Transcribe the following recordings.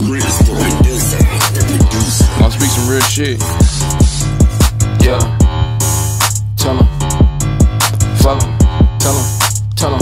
I'll speak some real shit. Yeah. Tell 'em. Fuck 'em. Tell 'em.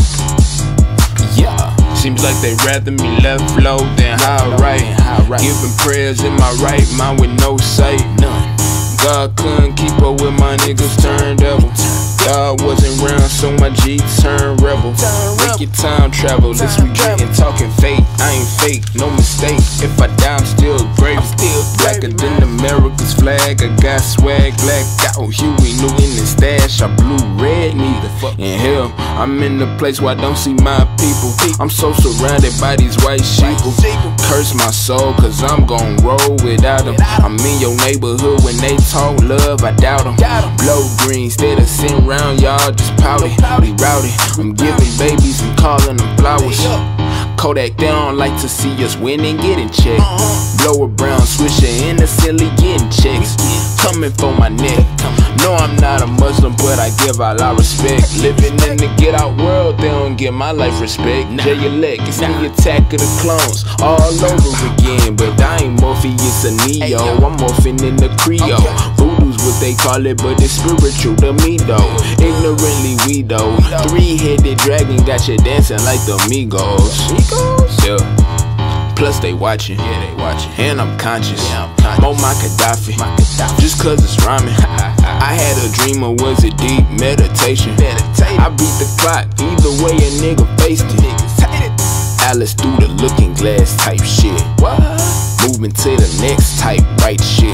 Yeah. Seems like they rather me left low than high right. Giving prayers in my right mind with no sight. None. God couldn't keep up with my niggas turned devil. God wasn't round, so my G turned rebel. Wicked time travel, this we getting talking fake. I ain't fake, no mistake. If I die, I'm still great. Blacker than America's flag. I got swag, blacked out. Huey Newton and stash. I blue red neither. In hell, I'm in the place where I don't see my people. I'm so surrounded by these white sheeple. Curse my soul, cause I'm gon' roll without them. I'm in your neighborhood when they talk love, I doubt them. Blow green, instead of sitting around y'all just pouty. We rowdy, I'm giving babies and calling them flowers. Kodak, they don't like to see us win and getting checked. Blow a brown swisher innocently getting checks. Coming for my neck. No, I'm not a Muslim, but I give Allah respect. Living in the get out world, they don't give my life respect. J-Elect, it's the attack of the clones all over again. But I ain't Morpheus or Neo, I'm morphing in the Creole. Voodoo's what they call it, but it's spiritual to me though. Ignorantly we though. Three-headed dragon got you dancing like the Migos. Yeah. Plus they watching, and I'm conscious. Muammar Gaddafi, just cause it's rhyming. I had a dream, or was it deep meditation? I beat the clock, either way a nigga faced it. Alice through the looking glass type shit. Moving to the next type right shit.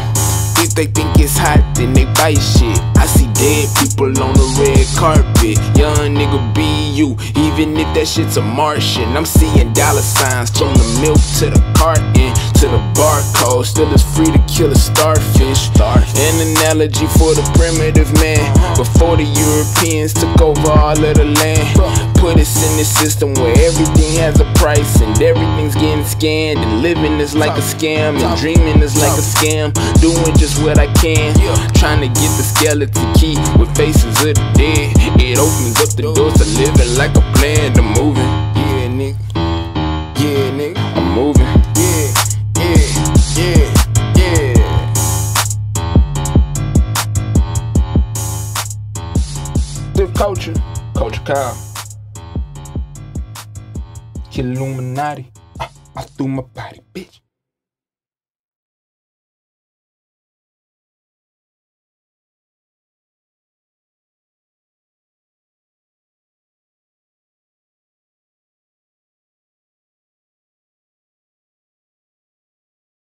If they think it's hot, then they bite shit. I see dead people on the red carpet. Young nigga be you, even if that shit's a Martian. I'm seeing dollar signs from the milk to the carton to the barcode. Still it's free to kill a starfish. An analogy for the primitive man. Before the Europeans took over all of the land. Put us in this system where everything has a price and everything's getting scanned. And living is like a scam and dreaming is like a scam. Doing just what I can, trying to get the skeleton key with faces of the dead. It opens up the doors to living like a plan to moving. Yeah, nigga. Yeah, nigga. I'm moving. The culture Kyle. Kill Illuminati. I threw my body, bitch.